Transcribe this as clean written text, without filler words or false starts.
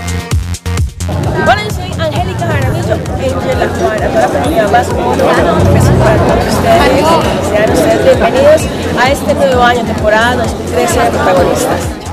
Hola, yo soy Angélica Jaramillo, Angel La Juana, toda la familia más moderna, un beso para todos ustedes, sean ustedes bienvenidos a este nuevo año, temporada 2013 de Protagonistas.